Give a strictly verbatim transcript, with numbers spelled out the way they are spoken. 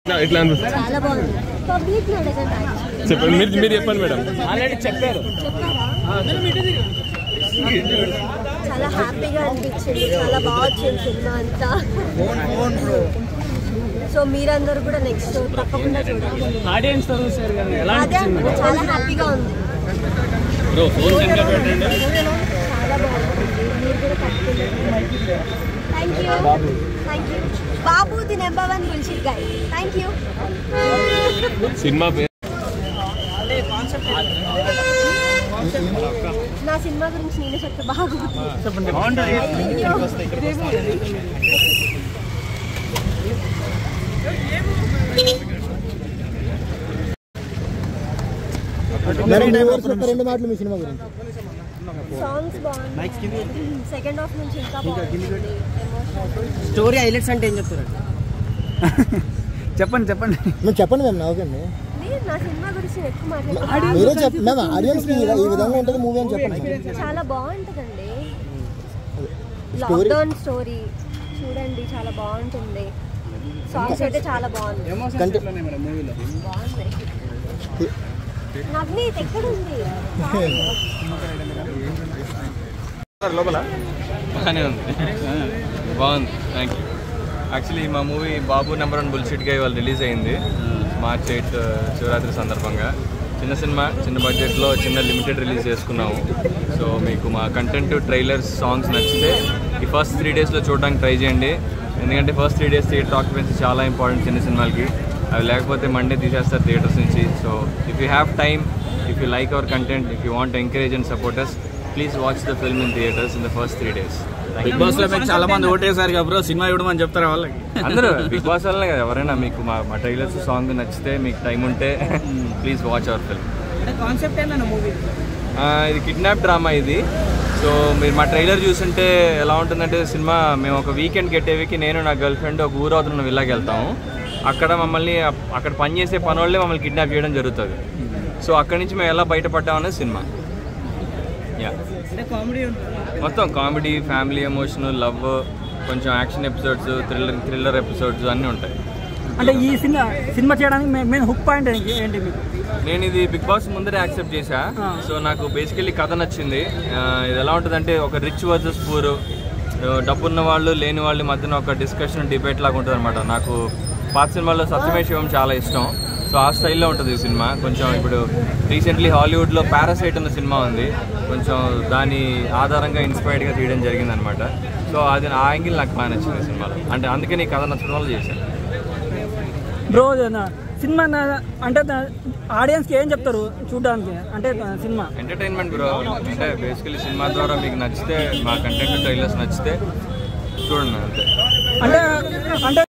ఇట్లా చాలా బాగుంది. పబ్లిక్ ని అడగండి. చెప్పండి, మీరు మీరు చెప్పండి మేడం. ఆల్రెడీ చెప్పారు. చాలా హ్యాపీగా అనిపించింది, చాలా బాగా వచ్చింది సినిమా అంతా. సో మీరందరూ కూడా నెక్స్ట్ తప్పకుండా చూడండి. ఆడియన్స్ తో చూసారు కదా, ఎలా అదే అనిపించింది? చాలా హ్యాపీగా ఉంది. బ్రో ఫోన్ సెంటర్ పెట్టండి. చాలా బాగుంది. మీరు కూడా తప్పకుండా. Thank you thank you Babu, the number one bullshit guy. Thank you. సినిమా పేరు నా సినిమా గురించి నేనే చెప్తా. బాబు చెప్పండి. రెండు మాటలు మీ సినిమా గురించి. సాంగ్స్ బాగుంది. సెకండ్ హాఫ్ నుంచి ఇంకా బాగుంది. స్టోరీ హైలైట్స్ అంటే ఏం చెప్తారు? చెప్పండి చెప్పండి మేము చెప్పండి మేము నవ్వకండి. లేదు, నా సినిమా గురించి ఎక్కువ మాట్లాడుతున్నాను. మీరే చెప్ప మేము ఆడియన్స్ ఈ విధంగా ఉంటుంది మూవీ అని చెప్పండి. చాలా బాగుంటుందండి. లాక్డౌన్ స్టోరీ చూడండి, చాలా బాగుంటుంది. సాంగ్స్ అయితే చాలా బాగుంది. బాగుంది. నవ్నీత్ ఎక్కడుంది? లోపల బాగానే ఉంది, బాగుంది. Thank you. యాక్చువల్లీ మా movie Babu number one bullshit guy వాళ్ళు రిలీజ్ అయింది మార్చ్ ఎయిత్ శివరాత్రి సందర్భంగా. చిన్న సినిమా, చిన్న బడ్జెట్లో చిన్న లిమిటెడ్ రిలీజ్ చేసుకున్నాము. సో మీకు మా కంటెంట్, ట్రైలర్స్, సాంగ్స్ నచ్చితే ఈ ఫస్ట్ త్రీ డేస్లో చూడడానికి ట్రై చేయండి. ఎందుకంటే first three days theatre occupancy చాలా ఇంపార్టెంట్ చిన్న సినిమాలకి. అవి లేకపోతే మండే తీసేస్తారు థియేటర్స్ నుంచి. So if you have time, if you like our content, if you want encourage and support us, please watch the film in theatres in the first three days. Bigg Boss లో మీకు చాలా మంది ఓటేసారు కదా bro, cinema ఇవ్వడం చెప్తారా వాళ్ళకి? అందరూ big boss వల్లనే కదా. ఎవరైనా మీకు మా మా ట్రైలర్స్, సాంగ్ నచ్చితే, మీకు టైం ఉంటే please watch our film. Concept ఏంటన్నా మూవీ? ఇది కిడ్నాప్ డ్రామా ఇది. సో మీరు మా ట్రైలర్ చూస్తుంటే ఎలా ఉంటుందంటే, సినిమా మేము ఒక వీకెండ్ గెట్టేవికి నేను నా గర్ల్ ఫ్రెండ్ ఒక ఊరు అవుతున్న విల్లాకి వెళ్తాము. అక్కడ మమ్మల్ని అక్కడ పనిచేసే పని వాళ్ళే మమ్మల్ని కిడ్నాప్ చేయడం జరుగుతుంది. సో అక్కడి నుంచి మేము ఎలా బయటపడ్డామనేది సినిమా. యా, మొత్తం కామెడీ, ఫ్యామిలీ, ఎమోషనల్, లవ్, కొంచెం action episodes, thriller thriller episodes అన్నీ ఉంటాయి. అంటే ఈ సినిమా సినిమా చేయడానికి మెయిన్ హుక్ పాయింట్ ఏంటి మీకు? నేను ఇది బిగ్ బాస్ ముందరే యాక్సెప్ట్ చేశా. సో నాకు బేసికలీ కథ నచ్చింది. ఇది ఎలా ఉంటుందంటే ఒక రిచ్ వర్సెస్ పూర్, డబ్బున్న వాళ్ళు లేని వాళ్ళ మధ్యన ఒక డిస్కషన్, డిబేట్ లాగా ఉంటుంది అనమాట. నాకు పాత సినిమాల్లో సత్యమే శివం చాలా ఇష్టం. సో ఆ స్టైల్లో ఉంటుంది ఈ సినిమా. కొంచెం ఇప్పుడు రీసెంట్లీ హాలీవుడ్లో పారాసైట్ అన్న సినిమా ఉంది, కొంచెం దాని ఆధారంగా ఇన్స్పైర్డ్గా తీయడం జరిగింది అనమాట. సో అది ఆ యాంగిల్ నాకు బాగా నచ్చింది సినిమాలో. అంటే అందుకే నీ కథ నచ్చడం వల్ల చేశాను. బ్రో సినిమా అంటే ఆడియన్స్కి ఏం చెప్తారు చూడడానికి? అంటే సినిమా ఎంటర్టైన్మెంట్ బ్రో. అంటే బేసికలీ సినిమా ద్వారా మీకు నచ్చితే, మా కంటెంట్, ట్రైలర్స్ నచ్చితే చూడండి అంతే. అంటే అంటే